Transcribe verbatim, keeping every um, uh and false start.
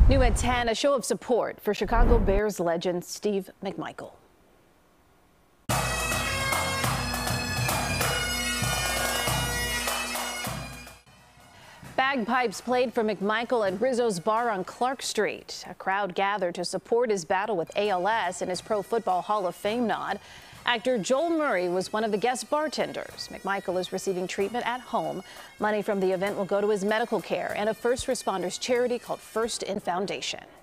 New at ten, a show of support for Chicago Bears legend Steve McMichael. Bagpipes played for McMichael at Rizzo's Bar on Clark Street. A crowd gathered to support his battle with A L S and his Pro Football Hall of Fame nod. Actor Joel Murray was one of the guest bartenders. McMichael is receiving treatment at home. Money from the event will go to his medical care and a first responders charity called First In Foundation.